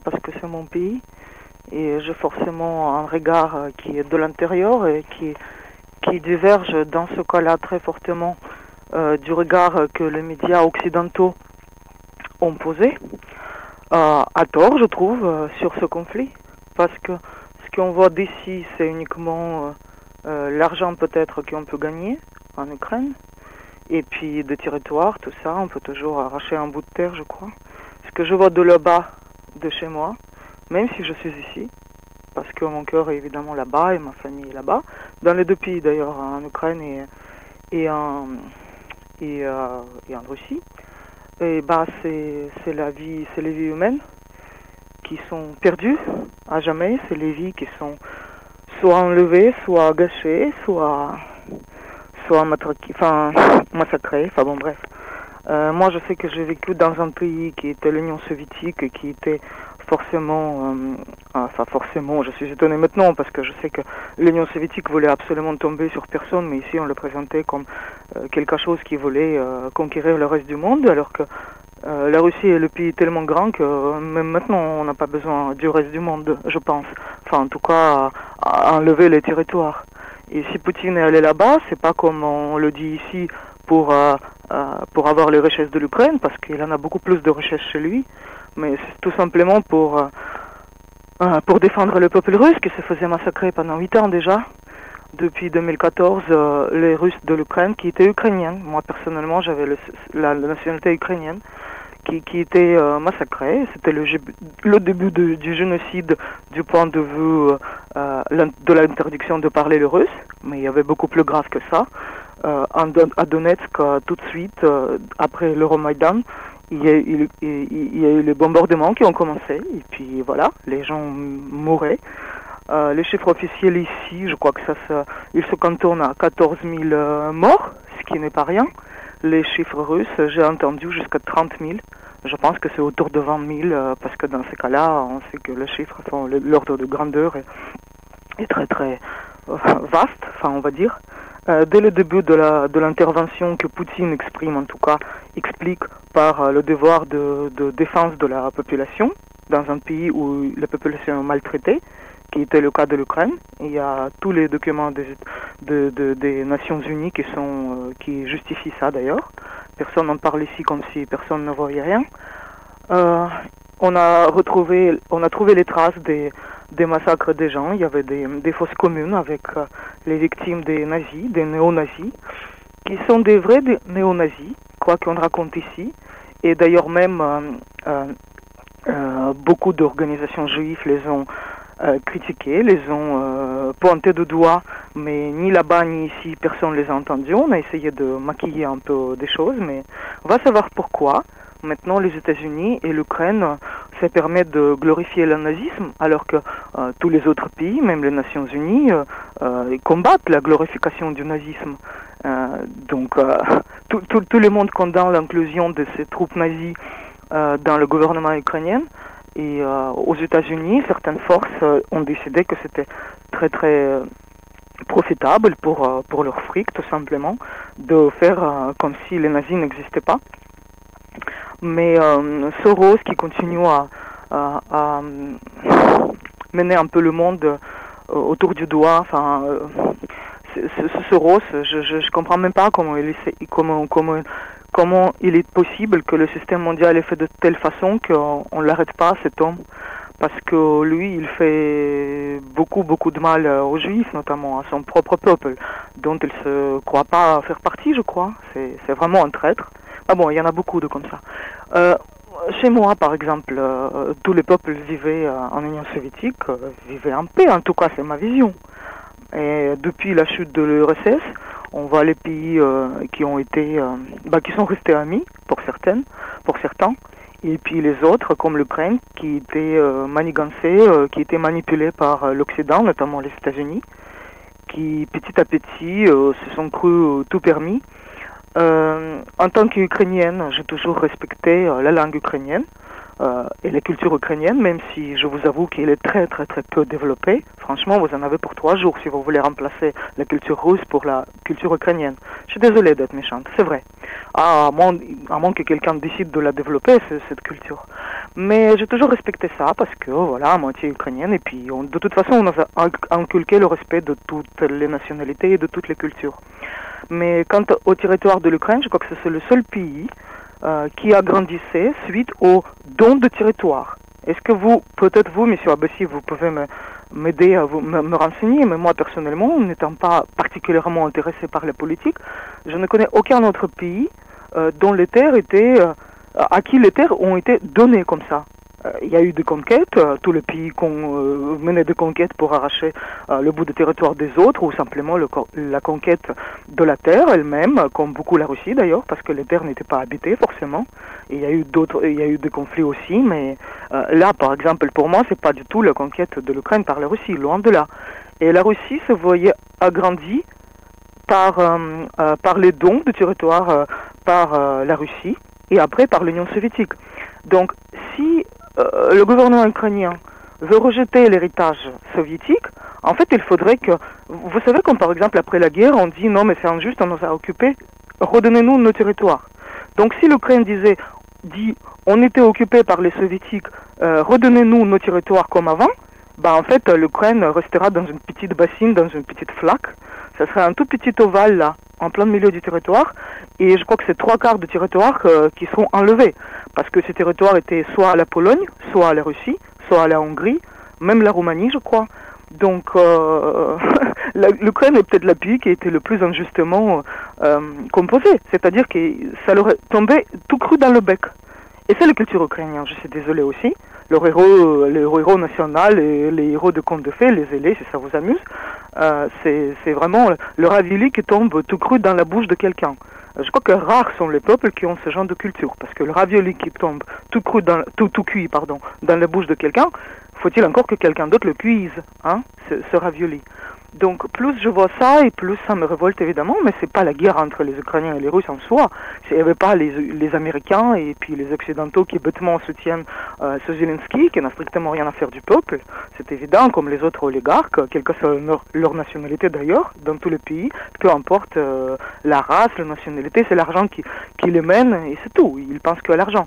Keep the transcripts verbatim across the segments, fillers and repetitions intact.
parce que c'est mon pays. Et j'ai forcément un regard qui est de l'intérieur et qui, qui diverge dans ce cas-là très fortement euh, du regard que les médias occidentaux ont posé, euh, à tort je trouve, euh, sur ce conflit. Parce que ce qu'on voit d'ici, c'est uniquement euh, euh, l'argent peut-être qu'on peut gagner en Ukraine. Et puis des territoires, tout ça, on peut toujours arracher un bout de terre, je crois. Ce que je vois de là-bas, de chez moi, même si je suis ici, parce que mon cœur est évidemment là-bas et ma famille est là-bas, dans les deux pays d'ailleurs, en Ukraine et, et, en, et, euh, et en Russie, et bah c'est, c'est la vie, c'est les vies humaines qui sont perdues à jamais, c'est les vies qui sont soit enlevées, soit gâchées, soit, soit matraquées, enfin, massacrées, enfin bon bref. Euh, moi je sais que j'ai vécu dans un pays qui était l'Union soviétique et qui était forcément, euh, enfin forcément, je suis étonné maintenant parce que je sais que l'Union soviétique voulait absolument tomber sur personne, mais ici on le présentait comme euh, quelque chose qui voulait euh, conquérir le reste du monde, alors que euh, la Russie est le pays tellement grand que euh, même maintenant on n'a pas besoin du reste du monde, je pense. Enfin en tout cas, à, à enlever les territoires. Et si Poutine est allé là-bas, c'est pas comme on le dit ici pour, euh, euh, pour avoir les richesses de l'Ukraine, parce qu'il en a beaucoup plus de richesses chez lui, mais c'est tout simplement pour, euh, euh, pour défendre le peuple russe qui se faisait massacrer pendant huit ans déjà, depuis deux mille quatorze, euh, les Russes de l'Ukraine qui étaient ukrainiens. Moi personnellement j'avais le, la, la nationalité ukrainienne qui, qui était euh, massacrée. C'était le, le début de, du génocide du point de vue euh, de l'interdiction de parler le russe, mais il y avait beaucoup plus grave que ça. Euh, à Donetsk, tout de suite, euh, après l'Euromaïdan, il y, a eu, il y a eu les bombardements qui ont commencé, et puis voilà, les gens mouraient. Euh, les chiffres officiels ici, je crois que ça, ça ils se cantonnent à quatorze mille euh, morts, ce qui n'est pas rien. Les chiffres russes, j'ai entendu jusqu'à trente mille. Je pense que c'est autour de vingt mille, euh, parce que dans ces cas-là, on sait que les chiffres, sont, l'ordre de grandeur est, est très très euh, vaste, enfin on va dire. Euh, dès le début de la de l'intervention que Poutine exprime, en tout cas, explique par euh, le devoir de, de défense de la population dans un pays où la population est maltraitée, qui était le cas de l'Ukraine. Il y a tous les documents des, de, de, des Nations Unies qui sont euh, qui justifient ça d'ailleurs. Personne n'en parle ici comme si personne ne voyait rien. Euh, on a retrouvé, on a trouvé les traces des des massacres des gens. Il y avait des, des fosses communes avec euh, les victimes des nazis, des néo-nazis, qui sont des vrais néo-nazis, quoi qu'on raconte ici. Et d'ailleurs même euh, euh, euh, beaucoup d'organisations juives les ont euh, critiqués, les ont euh, pointés du doigt, mais ni là-bas ni ici personne les a entendus. On a essayé de maquiller un peu des choses, mais on va savoir pourquoi. Maintenant, les États-Unis et l'Ukraine se permettent de glorifier le nazisme, alors que euh, tous les autres pays, même les Nations Unies, euh, euh, combattent la glorification du nazisme. Euh, donc, euh, tout, tout, tout le monde condamne l'inclusion de ces troupes nazies euh, dans le gouvernement ukrainien. Et euh, aux États-Unis, certaines forces euh, ont décidé que c'était très très euh, profitable pour, euh, pour leur fric, tout simplement, de faire euh, comme si les nazis n'existaient pas. Mais euh, Soros qui continue à, à, à mener un peu le monde euh, autour du doigt, enfin, euh, Soros, je, je je comprends même pas comment il est, comment comment comment il est possible que le système mondial est fait de telle façon qu'on on l'arrête pas, cet homme, parce que lui il fait beaucoup beaucoup de mal aux Juifs, notamment à son propre peuple, dont il se croit pas faire partie, je crois. C'est c'est vraiment un traître. Ah bon, il y en a beaucoup de comme ça. Euh, chez moi, par exemple, euh, tous les peuples vivaient euh, en Union soviétique, euh, vivaient en paix, en tout cas c'est ma vision. Et depuis la chute de l'U R S S, on voit les pays euh, qui ont été, euh, bah, qui sont restés amis pour certaines, pour certains, et puis les autres, comme l'Ukraine, qui étaient euh, manigancés, euh, qui étaient manipulés par euh, l'Occident, notamment les États-Unis, qui petit à petit euh, se sont crus euh, tout permis. Euh, en tant qu'Ukrainienne, j'ai toujours respecté euh, la langue ukrainienne. euh, et la culture ukrainienne, même si je vous avoue qu'elle est très très très peu développée. Franchement, vous en avez pour trois jours si vous voulez remplacer la culture russe pour la culture ukrainienne. Je suis désolée d'être méchante, c'est vrai. À moins, à moins que quelqu'un décide de la développer, cette culture. Mais j'ai toujours respecté ça parce que, voilà, à moitié ukrainienne, et puis on, de toute façon, on a inculqué le respect de toutes les nationalités et de toutes les cultures. Mais quant au territoire de l'Ukraine, je crois que c'est le seul pays euh, qui agrandissait suite au don de territoire. Est-ce que vous, peut-être vous, M. Abbassi, vous pouvez m'aider à vous, me, me renseigner, mais moi personnellement, n'étant pas particulièrement intéressé par la politique, je ne connais aucun autre pays euh, dont les terres étaient, euh, à qui les terres ont été données comme ça. Il y a eu des conquêtes, euh, tous les pays qu'on euh, menait des conquêtes pour arracher euh, le bout de territoire des autres, ou simplement le, la conquête de la terre elle-même, comme beaucoup la Russie d'ailleurs, parce que les terres n'étaient pas habitées forcément. Et il y a eu d'autres, il y a eu des conflits aussi, mais euh, là, par exemple, pour moi, c'est pas du tout la conquête de l'Ukraine par la Russie, loin de là. Et la Russie se voyait agrandie par euh, euh, par les dons de territoire euh, par euh, la Russie et après par l'Union soviétique. Donc, si Euh, le gouvernement ukrainien veut rejeter l'héritage soviétique, en fait, il faudrait que... Vous savez, comme par exemple, après la guerre, on dit « Non, mais c'est injuste, on nous a occupés, redonnez-nous nos territoires ». Donc, si l'Ukraine disait, dit « On était occupés par les soviétiques, euh, redonnez-nous nos territoires comme avant », bah, en fait, l'Ukraine restera dans une petite bassine, dans une petite flaque. Ça serait un tout petit ovale, là, en plein milieu du territoire. Et je crois que c'est trois quarts du territoire euh, qui seront enlevés. Parce que ces territoires étaient soit à la Pologne, soit à la Russie, soit à la Hongrie, même la Roumanie, je crois. Donc, euh, l'Ukraine est peut-être le pays qui a été le plus injustement euh, composé. C'est-à-dire que ça leur est tombé tout cru dans le bec. Et c'est la culture ukrainienne, je suis désolé aussi. Leur héros, le héros national et les héros de contes de fées, les ailés, si ça vous amuse, euh, c'est vraiment le ravioli qui tombe tout cru dans la bouche de quelqu'un. Je crois que rares sont les peuples qui ont ce genre de culture, parce que le ravioli qui tombe tout cru, dans, tout, tout cuit, pardon, dans la bouche de quelqu'un, faut-il encore que quelqu'un d'autre le cuise, hein, ce, ce ravioli. Donc plus je vois ça, et plus ça me révolte évidemment, mais c'est pas la guerre entre les Ukrainiens et les Russes en soi. Il n'y avait pas les, les Américains et puis les Occidentaux qui bêtement soutiennent euh, ce Zelensky, qui n'a strictement rien à faire du peuple. C'est évident, comme les autres oligarques, quelle que soit leur, leur nationalité d'ailleurs, dans tous les pays, peu importe euh, la race, la nationalité, c'est l'argent qui, qui les mène, et c'est tout. Ils pensent qu'à l'argent.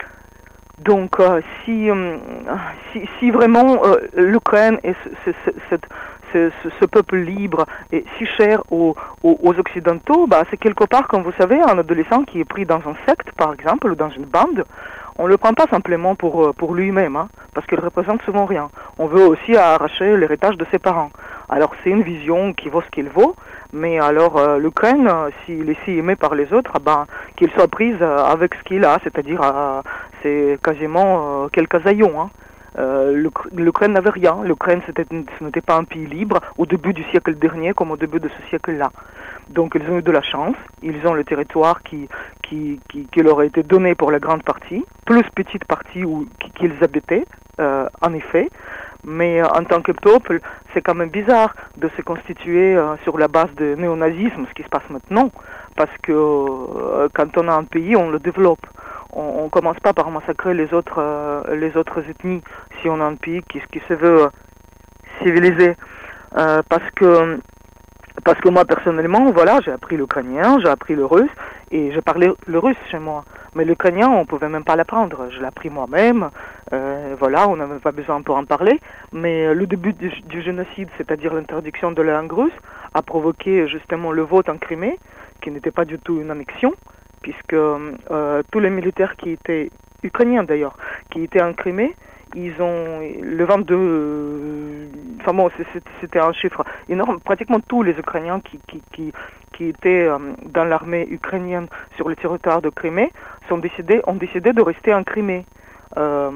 Donc, euh, si, euh, si, si vraiment euh, l'Ukraine et ce, ce, cette, ce, ce, ce peuple libre est si cher aux, aux, aux Occidentaux, bah, c'est quelque part, comme vous savez, un adolescent qui est pris dans un secte, par exemple, ou dans une bande, on ne le prend pas simplement pour, pour lui-même, hein, parce qu'il représente souvent rien. On veut aussi arracher l'héritage de ses parents. Alors, c'est une vision qui vaut ce qu'il vaut, mais alors euh, l'Ukraine, euh, s'il est si aimé par les autres, bah, qu'il soit prise euh, avec ce qu'il a, c'est-à-dire euh, c'est quasiment euh, quelques haillons. Hein. Euh, L'Ukraine n'avait rien. L'Ukraine, ce n'était pas un pays libre au début du siècle dernier comme au début de ce siècle-là. Donc ils ont eu de la chance. Ils ont le territoire qui, qui, qui, qui leur a été donné pour la grande partie, plus petite partie où qu'ils habitaient, euh, en effet. Mais euh, en tant que peuple, c'est quand même bizarre de se constituer euh, sur la base de néonazisme, ce qui se passe maintenant. Parce que euh, quand on a un pays, on le développe. On ne commence pas par massacrer les autres, euh, les autres ethnies si on a un pays qui, qui se veut euh, civilisé. Euh, parce que parce que moi personnellement, voilà, j'ai appris l'ukrainien, j'ai appris le russe et j'ai parlé le russe chez moi. Mais l'ukrainien, on pouvais même pas l'apprendre. Je l'ai appris moi-même. Euh, voilà, on n'avait pas besoin pour en parler. Mais le début du, du génocide, c'est-à-dire l'interdiction de la langue russe, a provoqué justement le vote en Crimée, qui n'était pas du tout une annexion, puisque euh, tous les militaires qui étaient ukrainiens d'ailleurs, qui étaient en Crimée, ils ont le vingt-deux, euh, enfin bon, c'était un chiffre énorme. Pratiquement tous les Ukrainiens qui qui qui, qui étaient euh, dans l'armée ukrainienne sur le territoire de Crimée sont décidés, ont décidé de rester en Crimée. Euh,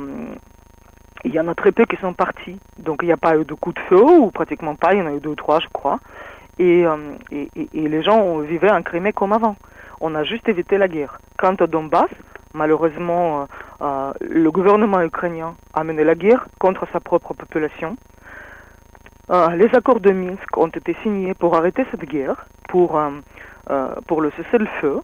il y en a très peu qui sont partis, donc il n'y a pas eu de coup de feu ou pratiquement pas. Il y en a eu deux ou trois, je crois. Et, euh, et, et, et les gens vivaient en Crimée comme avant. On a juste évité la guerre. Quant au Donbass, malheureusement, euh, euh, le gouvernement ukrainien a mené la guerre contre sa propre population. Euh, les accords de Minsk ont été signés pour arrêter cette guerre, pour, euh, euh, pour le cessez-le-feu.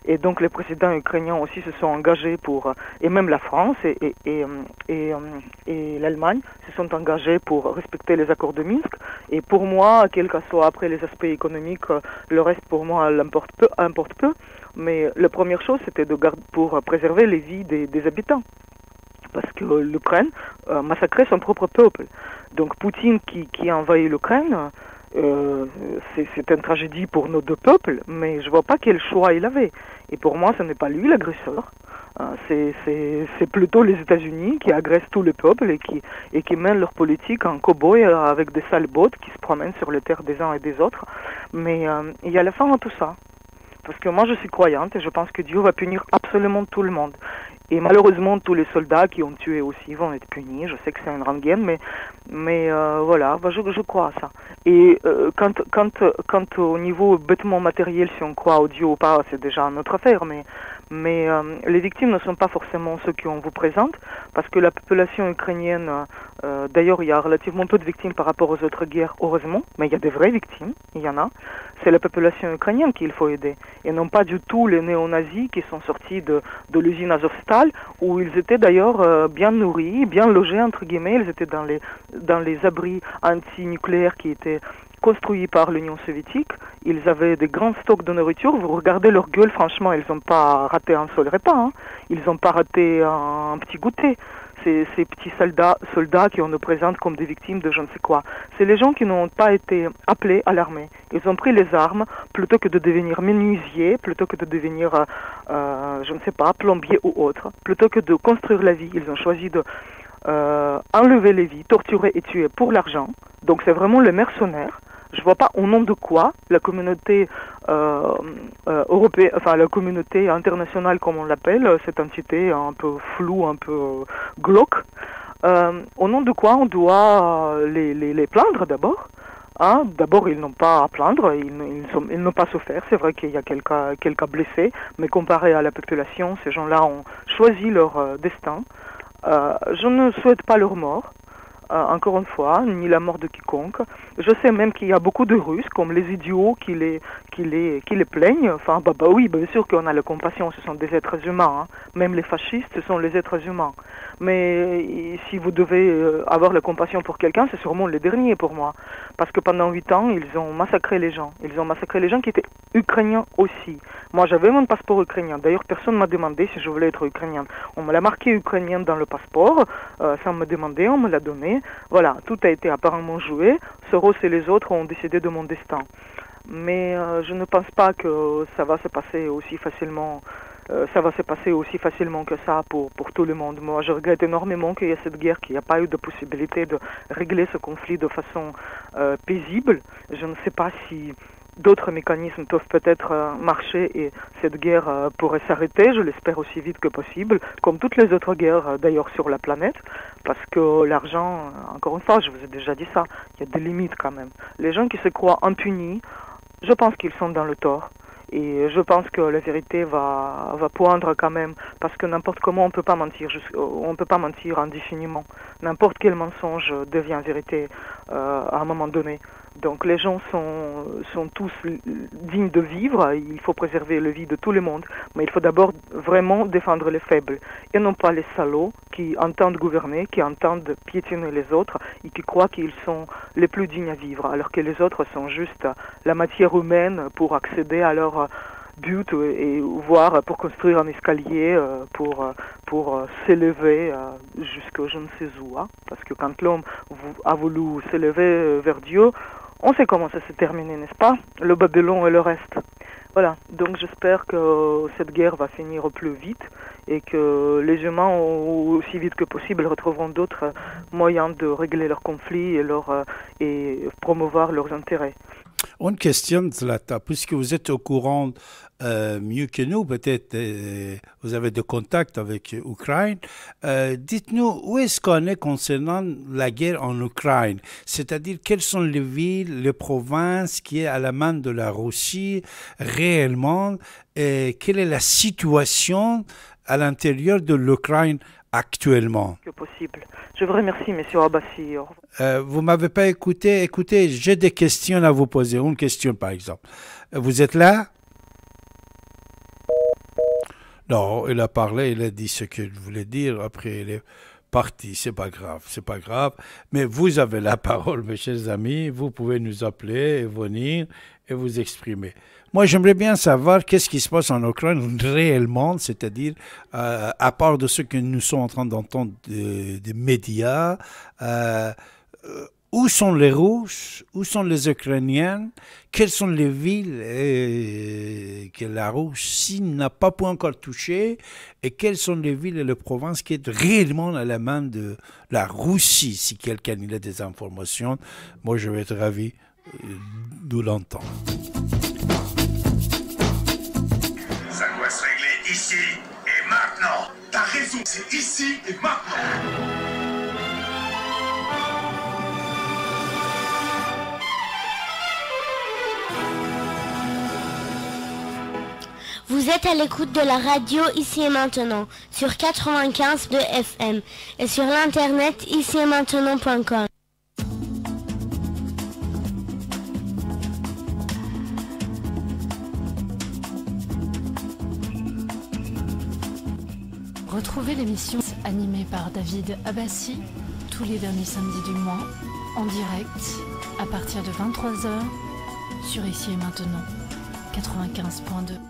Et donc les présidents ukrainiens aussi se sont engagés pour, et même la France et, et, et, et, et l'Allemagne se sont engagés pour respecter les accords de Minsk. Et pour moi, quel que soit après les aspects économiques, le reste pour moi importe peu, importe peu. Mais la première chose, c'était de garder, pour préserver les vies des, des habitants. Parce que l'Ukraine euh, massacrait son propre peuple. Donc Poutine qui, qui a envahi l'Ukraine, euh, c'est une tragédie pour nos deux peuples, mais je ne vois pas quel choix il avait. Et pour moi, ce n'est pas lui l'agresseur. Euh, c'est plutôt les États-Unis qui agressent tous les peuples et qui, et qui mènent leur politique en cow-boy avec des sales bottes qui se promènent sur les terres des uns et des autres. Mais euh, il y a la fin à tout ça. Parce que moi, je suis croyante et je pense que Dieu va punir absolument tout le monde. Et malheureusement, tous les soldats qui ont tué aussi vont être punis. Je sais que c'est une rengaine, mais, mais euh, voilà, je, je crois à ça. Et euh, quand, quand, quand au niveau bêtement matériel, si on croit au Dieu ou pas, c'est déjà une autre affaire. Mais, mais euh, les victimes ne sont pas forcément ceux qu'on vous présente, parce que la population ukrainienne, euh, d'ailleurs, il y a relativement peu de victimes par rapport aux autres guerres, heureusement, mais il y a des vraies victimes, il y en a. C'est la population ukrainienne qu'il faut aider, et non pas du tout les néo-nazis qui sont sortis de, de l'usine Azovstal, où ils étaient d'ailleurs euh, bien nourris, bien logés, entre guillemets. Ils étaient dans les, dans les abris anti-nucléaires qui étaient construits par l'Union soviétique. Ils avaient des grands stocks de nourriture. Vous regardez leur gueule, franchement, ils n'ont pas raté un seul repas. Hein. Ils n'ont pas raté un, un petit goûter. Ces, ces petits soldats, soldats qui on nous présente comme des victimes de je ne sais quoi. C'est les gens qui n'ont pas été appelés à l'armée. Ils ont pris les armes plutôt que de devenir menuisiers, plutôt que de devenir, euh, euh, je ne sais pas, plombiers ou autre, plutôt que de construire la vie. Ils ont choisi de euh, enlever les vies, torturer et tuer pour l'argent. Donc c'est vraiment les mercenaires. Je vois pas au nom de quoi la communauté euh, euh, européenne, enfin la communauté internationale comme on l'appelle, cette entité un peu floue, un peu euh, glauque, euh, au nom de quoi on doit les, les, les plaindre d'abord. Hein, d'abord, ils n'ont pas à plaindre, ils, ils, sont, ils n'ont pas souffert. C'est vrai qu'il y a quelques, quelques blessés, mais comparé à la population, ces gens-là ont choisi leur euh, destin. Euh, je ne souhaite pas leur mort. Euh, encore une fois, ni la mort de quiconque. Je sais même qu'il y a beaucoup de Russes, comme les idiots, qui les, qui les, qui les plaignent. Enfin, bah, bah oui, bien sûr qu'on a la compassion, ce sont des êtres humains. Hein. Même les fascistes, ce sont les êtres humains. Mais si vous devez avoir la compassion pour quelqu'un, c'est sûrement le dernier pour moi. Parce que pendant huit ans, ils ont massacré les gens. Ils ont massacré les gens qui étaient ukrainiens aussi. Moi, j'avais mon passeport ukrainien. D'ailleurs, personne ne m'a demandé si je voulais être ukrainienne. On me l'a marqué ukrainienne dans le passeport. Euh, ça me demandait, on me l'a donné. Voilà, tout a été apparemment joué. Soros et les autres ont décidé de mon destin. Mais euh, je ne pense pas que ça va se passer aussi facilement. Euh, ça va se passer aussi facilement que ça pour, pour tout le monde. Moi, je regrette énormément qu'il y ait cette guerre, qu'il n'y a pas eu de possibilité de régler ce conflit de façon euh, paisible. Je ne sais pas si d'autres mécanismes peuvent peut-être euh, marcher et cette guerre euh, pourrait s'arrêter, je l'espère aussi vite que possible, comme toutes les autres guerres euh, d'ailleurs sur la planète, parce que l'argent, euh, encore une fois, je vous ai déjà dit ça, il y a des limites quand même. Les gens qui se croient impunis, je pense qu'ils sont dans le tort. Et je pense que la vérité va, va poindre quand même, parce que n'importe comment on peut pas mentir, on peut pas mentir indéfiniment. N'importe quel mensonge devient vérité euh, à un moment donné. Donc les gens sont, sont tous dignes de vivre, il faut préserver la vie de tout le monde, mais il faut d'abord vraiment défendre les faibles, et non pas les salauds qui entendent gouverner, qui entendent piétiner les autres, et qui croient qu'ils sont les plus dignes à vivre, alors que les autres sont juste la matière humaine pour accéder à leur but et voire pour construire un escalier pour, pour s'élever jusqu'à je ne sais où. Hein, parce que quand l'homme a voulu s'élever vers Dieu, on sait comment ça s'est terminé, n'est-ce pas? Le Babylone et le reste. Voilà, donc j'espère que cette guerre va finir au plus vite et que les humains, aussi vite que possible, retrouveront d'autres moyens de régler leurs conflits et, leur, et promouvoir leurs intérêts. Une question, Zlata, puisque vous êtes au courant euh, mieux que nous, peut-être euh, vous avez des contacts avec l'Ukraine, euh, dites-nous où est-ce qu'on est concernant la guerre en Ukraine, c'est-à-dire quelles sont les villes, les provinces qui est à la main de la Russie réellement, et quelle est la situation à l'intérieur de l'Ukraine actuellement? Que possible. Je vous remercie, monsieur Abbassi. Euh, vous ne m'avez pas écouté. Écoutez, j'ai des questions à vous poser. Une question, par exemple. Vous êtes là? Non, il a parlé, il a dit ce qu'il voulait dire. Après, il est parti. C'est pas grave, c'est pas grave. Mais vous avez la parole, mes chers amis. Vous pouvez nous appeler et venir et vous exprimer. Moi, j'aimerais bien savoir qu'est-ce qui se passe en Ukraine réellement, c'est-à-dire, euh, à part de ce que nous sommes en train d'entendre des, des médias, euh, euh, où sont les Russes, où sont les Ukrainiens, quelles sont les villes euh, que la Russie n'a pas pu encore toucher, et quelles sont les villes et les provinces qui sont réellement à la main de la Russie. Si quelqu'un a des informations, moi, je vais être ravi euh, de l'entendre. Ça doit se régler ici et maintenant. T'as raison, c'est ici et maintenant. Vous êtes à l'écoute de la radio Ici et Maintenant sur quatre-vingt-quinze de F M et sur l'internet ici et maintenant point com. Retrouvez l'émission animée par David Abbassi tous les derniers samedis du mois en direct à partir de vingt-trois heures sur Ici et Maintenant quatre-vingt-quinze point deux.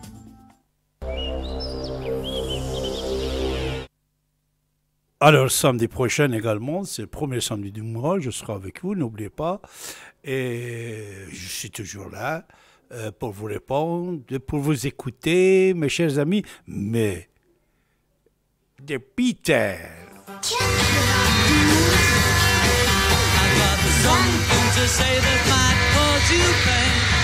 Alors, samedi prochain également, c'est le premier samedi du mois, je serai avec vous, n'oubliez pas. Et je suis toujours là euh, pour vous répondre, pour vous écouter, mes chers amis. Mais, de Peter. Something to say that might cause you pain.